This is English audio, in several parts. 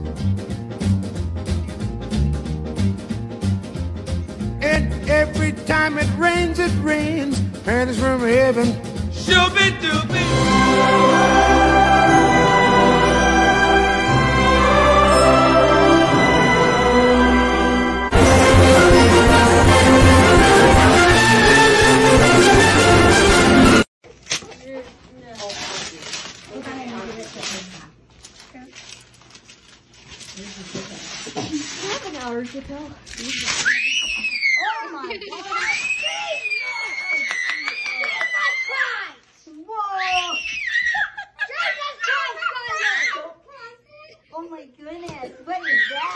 And every time it rains, and it's from heaven. Shooby-dooby. Half an hour to tell. Oh my God! Whoa! Oh my goodness! What is that?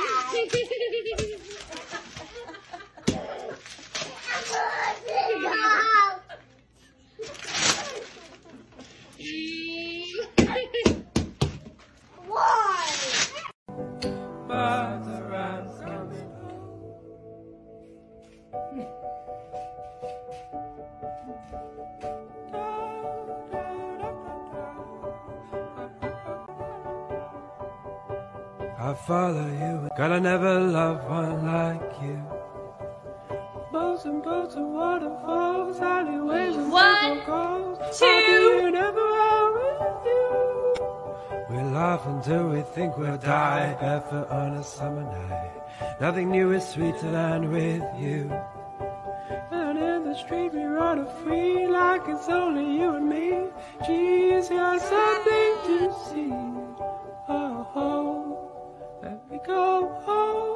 Why? I follow you, God, I never loved one like you. Boats and boats and waterfalls, alleyways and circles. I'll be never out with you. We laugh until we think we'll die, barefoot on a summer night. Nothing new is sweeter than with you. And in the street we run free like it's only you and me. Geez, got something to see. Oh, let me go home.